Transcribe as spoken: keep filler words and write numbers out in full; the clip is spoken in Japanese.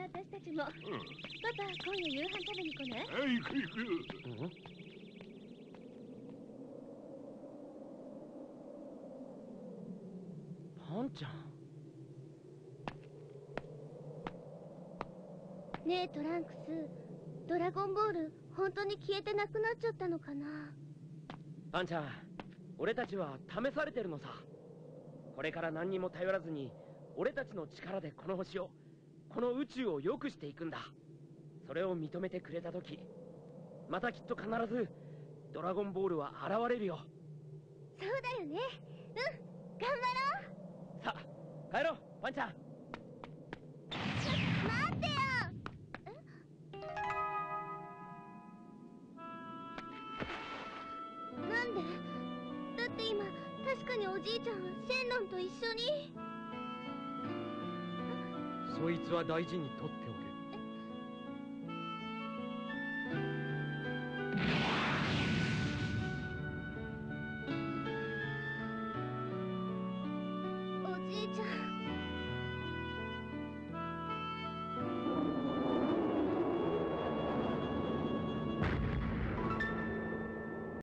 私たちも。パパ、今夜夕飯食べに来ない？ はい、行く行く。 パンちゃん。 ねえトランクス、ドラゴンボール本当に消えてなくなっちゃったのかな？ パンちゃん、俺たちは試されてるのさ。これから何にも頼らずに俺たちの力でこの星を、この宇宙を良くしていくんだ。それを認めてくれた時、またきっと必ずドラゴンボールは現れるよ。 そうだよね。うん、頑張ろう。 さあ帰ろう、パンちゃん。 待ってよ。なんで？だって今確かにおじいちゃんはセンロンと一緒に。 そいつは大事に取っておけ。 おじいちゃん